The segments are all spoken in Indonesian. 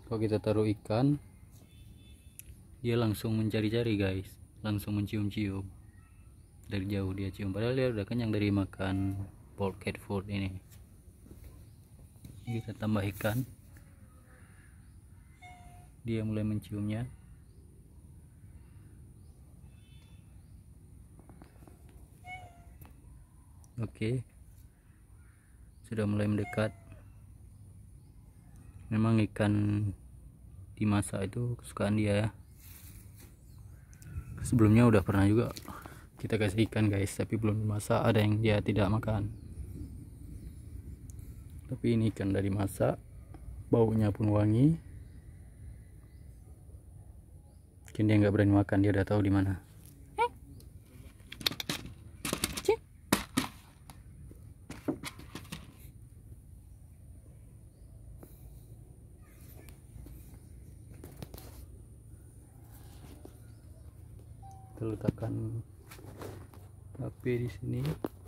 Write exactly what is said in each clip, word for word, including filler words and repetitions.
Kalau kita taruh ikan, dia langsung mencari-cari guys, langsung mencium-cium. Dari jauh dia cium, padahal dia udah kenyang dari makan polecat food ini. Kita tambah ikan, dia mulai menciumnya. Oke, sudah mulai mendekat. Memang ikan dimasak itu kesukaan dia ya. Sebelumnya udah pernah juga kita kasih ikan guys, tapi belum dimasak, ada yang dia tidak makan. Tapi ini ikan udah dimasak, baunya pun wangi. Mungkin dia nggak berani makan, dia udah tahu di mana. Kita letakkan H P di sini.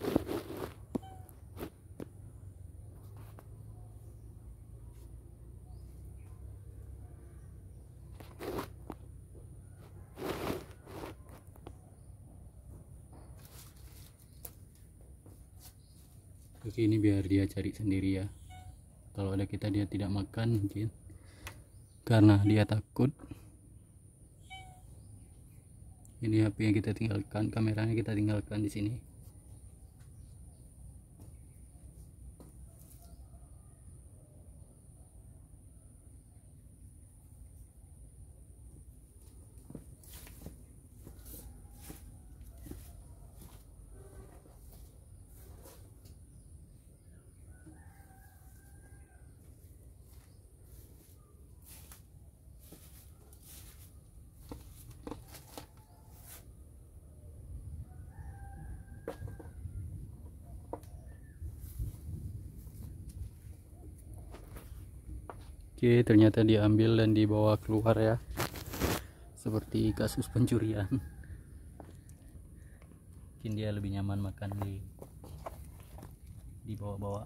Oke, ini biar dia cari sendiri ya. Kalau ada kita dia tidak makan mungkin karena dia takut. Ini H P yang kita tinggalkan, kameranya kita tinggalkan di sini. Oke, ternyata diambil dan dibawa keluar ya, seperti kasus pencurian. Mungkin dia lebih nyaman makan di di bawah-bawah.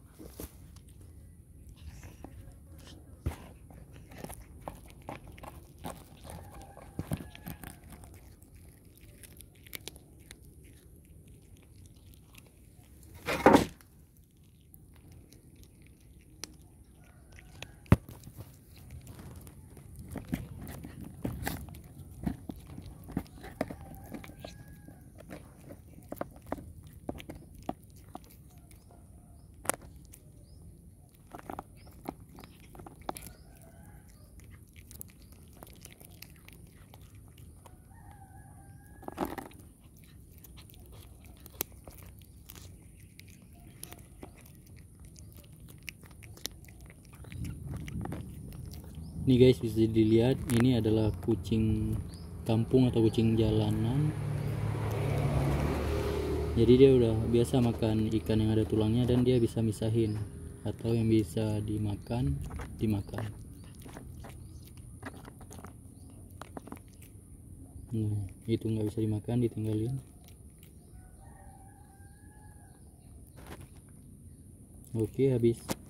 Ini guys, bisa dilihat, ini adalah kucing kampung atau kucing jalanan. Jadi dia udah biasa makan ikan yang ada tulangnya dan dia bisa misahin, atau yang bisa dimakan dimakan. Nah, itu nggak bisa dimakan, ditinggalin. Oke, habis.